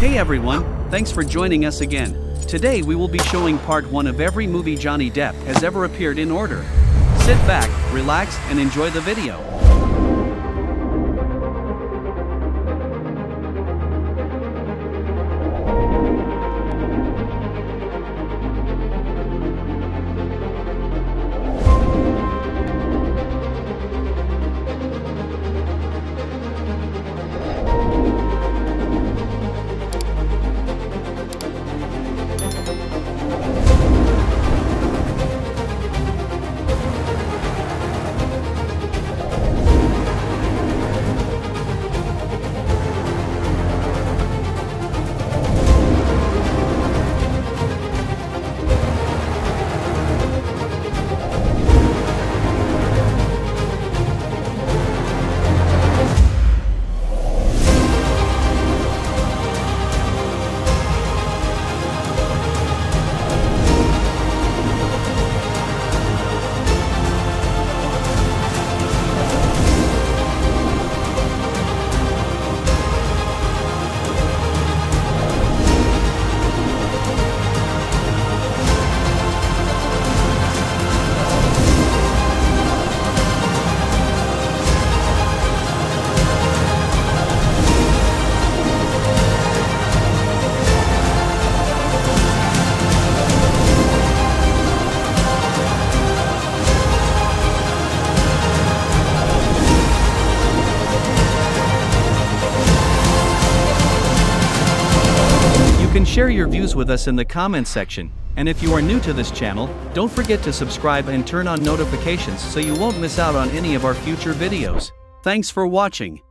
Hey everyone, thanks for joining us again. Today we will be showing part 1 of every movie Johnny Depp has ever appeared in order. Sit back, relax, and enjoy the video. You can share your views with us in the comments section, and if you are new to this channel, don't forget to subscribe and turn on notifications so you won't miss out on any of our future videos. Thanks for watching.